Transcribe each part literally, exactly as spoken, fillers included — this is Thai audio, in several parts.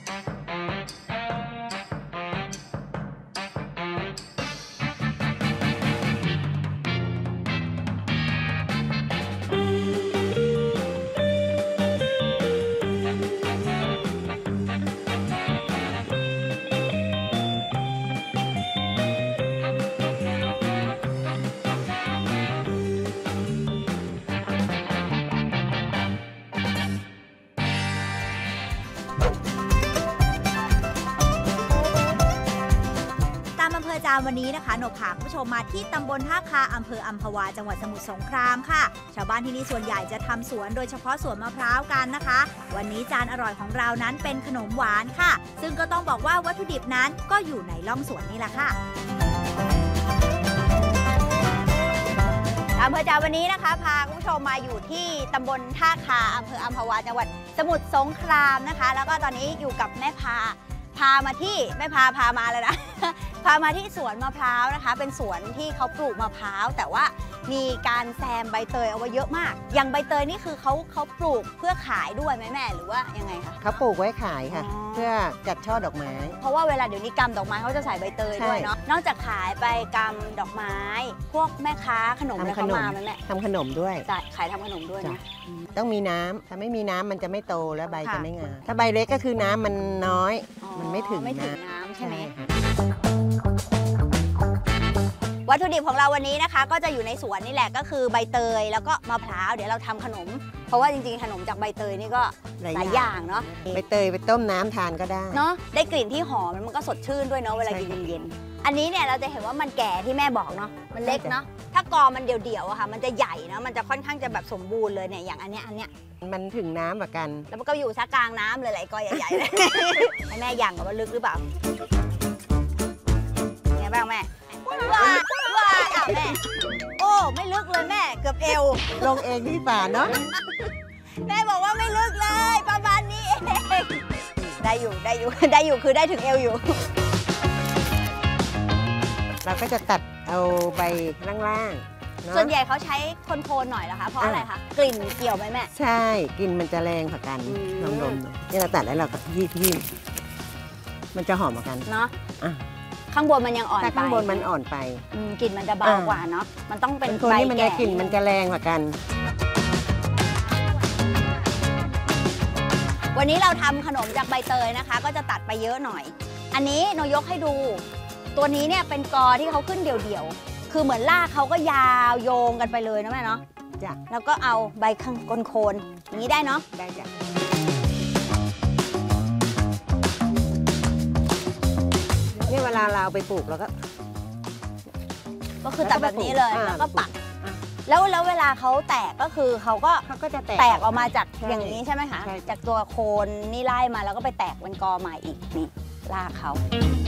วันนี้นะคะหนูพาคุณผู้ชมมาที่ตำบลท่าคาอำเภออัมพวาจังหวัดสมุทรสงครามค่ะชาวบ้านที่นี่ส่วนใหญ่จะทำสวนโดยเฉพาะสวนมะพร้าวกันนะคะวันนี้จานอร่อยของเรานั้นเป็นขนมหวานค่ะซึ่งก็ต้องบอกว่าวัตถุดิบนั้นก็อยู่ในร่องสวนนี่แหละค่ะอำเภอจาวันนี้นะคะพาคุณผู้ชมมาอยู่ที่ตำบลท่าคาอำเภออัมพวาจังหวัดสมุทรสงครามนะคะแล้วก็ตอนนี้อยู่กับแม่พาพามาที่แม่พาพามาเลยนะ พามาที่สวนมะพร้าวนะคะเป็นสวนที่เขาปลูกมะพร้าวแต่ว่ามีการแซมใบเตยเอาไว้เยอะมากอย่างใบเตยนี่คือเขาเขาปลูกเพื่อขายด้วยไหมแม่หรือว่ายังไงคะเขาปลูกไว้ขายค่ะเพื่อจัดช่อดอกไม้เพราะว่าเวลาเดี๋ยวนี้กำดอกไม้เขาจะใส่ใบเตยด้วยเนาะนอกจากขายไปกำดอกไม้พวกแม่ค้าขนมอะไรเข้ามาไหมแม่ทำขนมด้วยขายทำขนมด้วยนะต้องมีน้ำถ้าไม่มีน้ำมันจะไม่โตแล้วใบจะไม่งามถ้าใบเล็กก็คือน้ำมันน้อยมันไม่ถึงน้ำใช่ไหมวัตถุดิบของเราวันนี้นะคะก็จะอยู่ในสวนนี่แหละก็คือใบเตยแล้วก็มะพร้าวเดี๋ยวเราทำขนมเพราะว่าจริงๆขนมจากใบเตยนี่ก็หลายอย่างเนาะใบเตยไปต้มน้ำทานก็ได้เนาะได้กลิ่นที่หอมมันก็สดชื่นด้วยเนาะเวลากินเย็นๆอันนี้เนี่ยเราจะเห็นว่ามันแก่ที่แม่บอกเนาะมันเล็กเนาะถ้ากอมันเดี่ยวๆอะค่ะมันจะใหญ่เนาะมันจะค่อนข้างจะแบบสมบูรณ์เลยเนี่ยอย่างอันเนี้ยอันเนี้ยมันถึงน้ำเหมือนกันแล้วมันก็อยู่ซะกลางน้ำเลยหลายกอใหญ่ๆเลยให้แม่ย่างกับว่าลึกหรือเปล่าไงบ้างแม่ว้าว้าอ้าวแม่โอ้ไม่ลึกเลยแม่เกือบเอวลงเองที่ป่าเนาะแม่บอกว่าไม่ลึกเลยประมาณนี้เองได้อยู่ได้อยู่ได้อยู่คือได้ถึงเอวอยู่เราก็จะตัดเอาใบล่างๆส่วนใหญ่เขาใช้คนโคนหน่อยเหรอคะเพราะอะไรคะกลิ่นเกี่ยวไหมแม่ใช่กลิ่นมันจะแรงกว่ากันลมๆนี่เราตัดแล้วเราก็ยี่ที่มันจะหอมกว่ากันเนาะข้างบนมันยังอ่อนไปข้างบนมันอ่อนไปกลิ่นมันจะเบากว่าเนาะมันต้องเป็นใบแก่กลิ่นมันจะแรงกว่ากันวันนี้เราทำขนมจากใบเตยนะคะก็จะตัดไปเยอะหน่อยอันนี้นยกให้ดูตัวนี้เนี่ยเป็นกอที่เขาขึ้นเดี่ยวๆคือเหมือนรากเขาก็ยาวโยงกันไปเลยนะแม่เนาะจ้ะแล้วก็เอาใบข้างโคนๆอย่างนี้ได้เนาะได้จ้ะนี่เวลาเราไปปลูกแล้วก็ก็คือตัดแบบนี้เลยแล้วก็ปักแล้วแล้วเวลาเขาแตกก็คือเขาก็เขาก็จะแตกออกมาจากอย่างนี้ใช่ไหมคะจากตัวโคนนี่ไล่มาแล้วก็ไปแตกเป็นกอใหม่อีกนี่รากเขา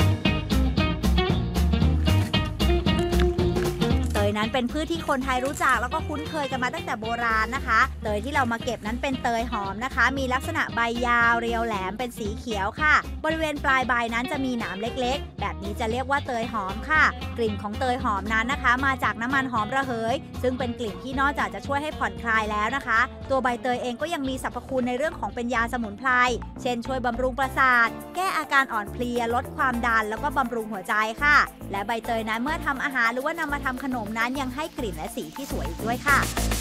เตยนั้นเป็นพืชที่คนไทยรู้จักแล้วก็คุ้นเคยกันมาตั้งแต่โบราณนะคะเตยที่เรามาเก็บนั้นเป็นเตยหอมนะคะมีลักษณะใบยาวเรียวแหลมเป็นสีเขียวค่ะบริเวณปลายใบนั้นจะมีหนามเล็กๆแบบนี้จะเรียกว่าเตยหอมค่ะกลิ่นของเตยหอมนั้นนะคะมาจากน้ำมันหอมระเหยซึ่งเป็นกลิ่นที่นอกจากจะช่วยให้ผ่อนคลายแล้วนะคะตัวใบเตยเองก็ยังมีสรรพคุณในเรื่องของเป็นยาสมุนไพรเช่นช่วยบำรุงประสาทแก้อาการอ่อนเพลียลดความดันแล้วก็บำรุงหัวใจค่ะและใบเตยนั้นเมื่อทำอาหารหรือว่านำมาทำขนมนั้นยังให้กลิ่นและสีที่สวยอีกด้วยค่ะ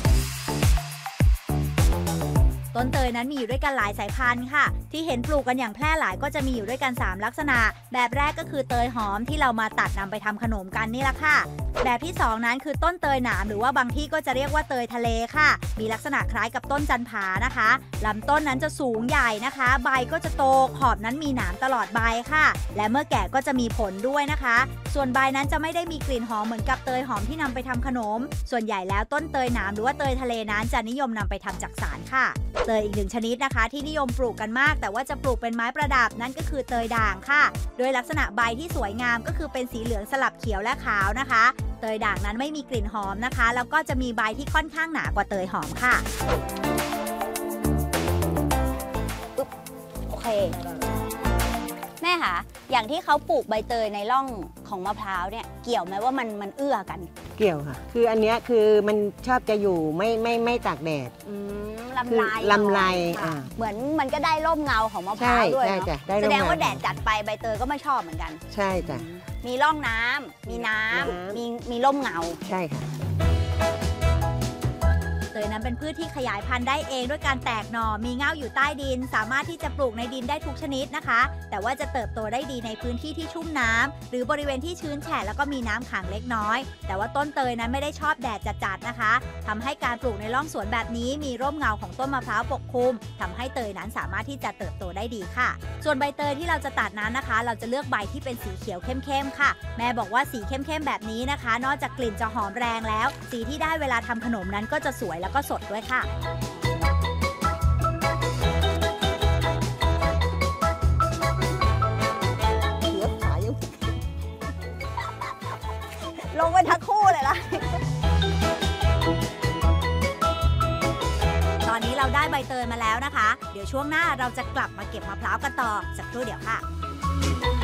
ต้นเตยนั้นมีอยู่ด้วยกันหลายสายพันธุ์ค่ะที่เห็นปลูกกันอย่างแพร่หลายก็จะมีอยู่ด้วยกันสามลักษณะแบบแรกก็คือเตยหอมที่เรามาตัดนำไปทำขนมกันนี่แหละค่ะแบบที่สองนั้นคือต้นเตยหนามหรือว่าบางที่ก็จะเรียกว่าเตยทะเลค่ะมีลักษณะคล้ายกับต้นจันผานะคะลำต้นนั้นจะสูงใหญ่นะคะใบก็จะโตขอบนั้นมีหนามตลอดใบค่ะและเมื่อแก่ก็จะมีผลด้วยนะคะส่วนใบนั้นจะไม่ได้มีกลิ่นหอมเหมือนกับเตยหอมที่นำไปทำขนมส่วนใหญ่แล้วต้นเตยหนามหรือว่าเตยทะเลนั้นจะนิยมนำไปทำจักสานค่ะเตยอีกหนึ่งชนิดนะคะที่นิยมปลูกกันมากแต่ว่าจะปลูกเป็นไม้ประดับนั่นก็คือเตยด่างค่ะโดยลักษณะใบที่สวยงามก็คือเป็นสีเหลืองสลับเขียวและขาวนะคะเตยด่างนั้นไม่มีกลิ่นหอมนะคะแล้วก็จะมีใบที่ค่อนข้างหนากว่าเตยหอมค่ะโอเคแแม่คะอย่างที่เขาปลูกใบเตยในร่องของมะพร้าวเนี่ยเกี่ยวไหมว่ามันมันเอื้อกันเกี่ยวค่ะ คืออันเนี้ยคือมันชอบจะอยู่ไม่ไม่ไม่ตากแดดอืมลำไรคือลำไรค่ะอ่าเหมือนมันก็ได้ร่มเงาของมะพร้าใช่วด้วยใช่เนาะจ้ะได้แสร่มดงว่าเงาแดดจัดไปใบเตยก็ไม่ชอบเหมือนกันใช่จ้ะมีร่องน้ำมีน้ำน้ำมีมีร่มเงาใช่ค่ะเตยนั้นเป็นพืชที่ขยายพันธุ์ได้เองด้วยการแตกหน่อ มีเง่าอยู่ใต้ดิน สามารถที่จะปลูกในดินได้ทุกชนิดนะคะ แต่ว่าจะเติบโตได้ดีในพื้นที่ที่ชุ่มน้ำหรือบริเวณที่ชื้นแฉะแล้วก็มีน้ำขังเล็กน้อย แต่ว่าต้นเตยนั้นไม่ได้ชอบแดดจัดๆนะคะทำให้การปลูกในร่องสวนแบบนี้มีร่มเงาของต้นมะพร้าวปกคลุมทำให้เตยนั้นสามารถที่จะเติบโตได้ดีค่ะ ส่วนใบเตยที่เราจะตัดนั้นนะคะ เราจะเลือกใบที่เป็นสีเขียวเข้มๆค่ะ แม่บอกว่าสีเข้มๆแบบนี้นะคะ นอกจากกลิ่นจะหอมแรงแล้ว สีที่ได้เวลาทำขนมนั้นก็จะสวยแล้วก็สดด้วยค่ะเลือกขายยังลงไปทั้งคู่เลยล่ะ ตอนนี้เราได้ใบเตยมาแล้วนะคะ เดี๋ยวช่วงหน้าเราจะกลับมาเก็บมะพร้าวกันต่อสักครู่เดี๋ยวค่ะ